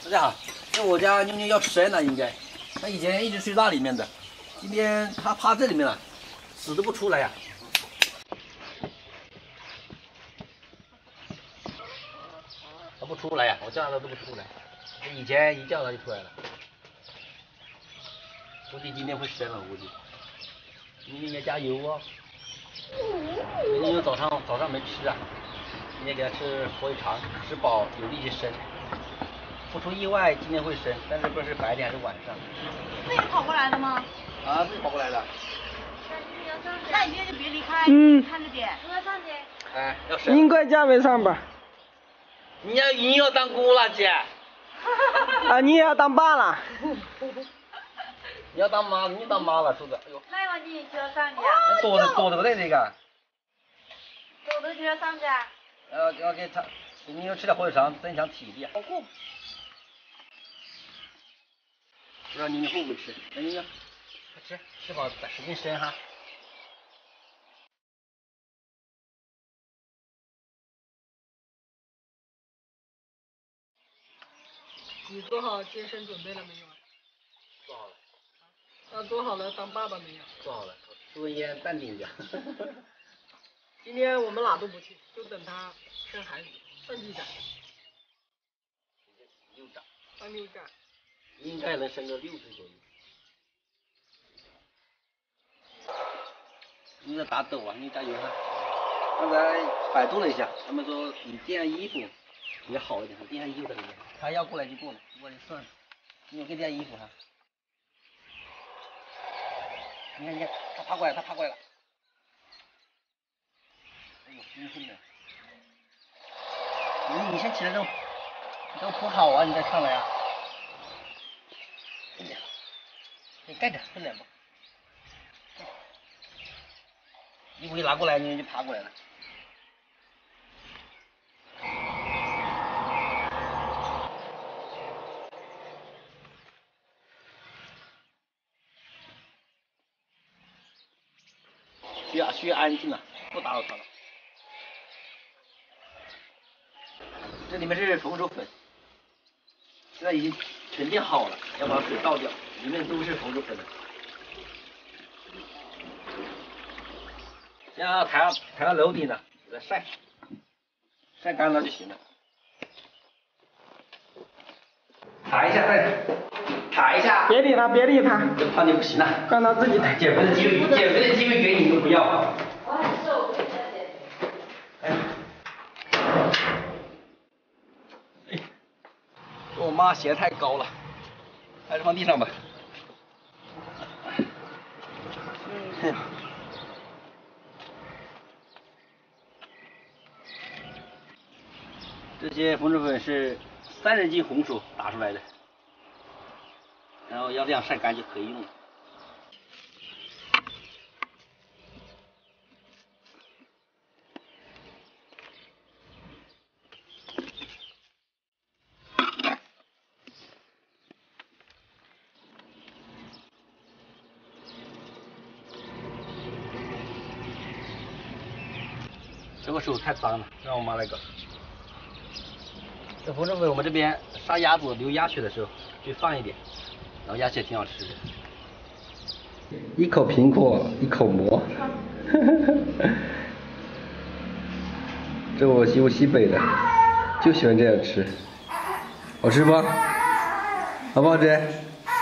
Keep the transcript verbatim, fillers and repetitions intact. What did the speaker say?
大家好，因为我家妞妞要生了，应该，她以前一直睡那里面的，今天她趴这里面了，死都不出来呀、她不出来呀、我叫她都不出来，以前一叫她就出来了，估计今天会生了，我估计，妞妞要加油哦。妞妞早上早上没吃啊，今天给她吃火腿肠，吃饱有力气生。不出意外，今天会生，但是不是白天还是晚上？ 自己跑过来的吗？ 啊，自己跑过来的。 那你就别离开， 嗯看着点。应该上去。 哎，要生。 应该加没上吧？ 你要你要当姑了，姐。 啊，你也要当爸了？ 你要当妈，你当妈了，是不是？哎呦。 那我你就要上去啊？ 那多的多的不对这个。 走的就要上去啊？ 要要给他，你要吃点火腿肠，增强体力啊。好酷。不知道你你会不会吃？来，妞妞，快吃，吃饱再使劲生哈。 你做好接生准备了没有啊？ 做好了。 那做好了当爸爸没有？ 做好了，抽根烟淡定一点。 今天我们哪都不去，就等他生孩子，算几展？ 六展。 三六展。 应该能生个六只左右。你要打抖啊，你加油哈！刚才百度了一下，他们说你垫衣服比较好一点，垫上衣服在里面，他要过来就过来，不过就算了。你有给垫衣服哈。你看你看，他爬过来，他爬过来了。哎呦，兴奋的。你你先起来，让你给我铺好啊，你再上来啊。哎呀，你盖着，不冷吧？衣服一拿过来，你就爬过来了。需要需要安静了，不打扰他了。这里面是红薯粉，现在已经沉淀好了，要把水倒掉，里面都是红薯粉的。现在抬到抬到楼顶了，给它晒，晒干了就行了。抬一下再抬一下。 别理他，别理他。 这胖就不行了， 让他自己抬。 减肥的机会，减肥的机会给你都不要。 我很瘦，我跟你讲。 哎，哎，我妈鞋太高了，还是放地上吧。嗯。这些红薯粉是三十斤红薯打出来的，然后要这样晒干就可以用了。这个手太脏了，让我妈来搞。这红薯粉我们这边杀鸭子流鸭血的时候就放一点，然后鸭血挺好吃的。一口苹果一口馍，这我西部西北的就喜欢这样吃，好吃不？好不好吃？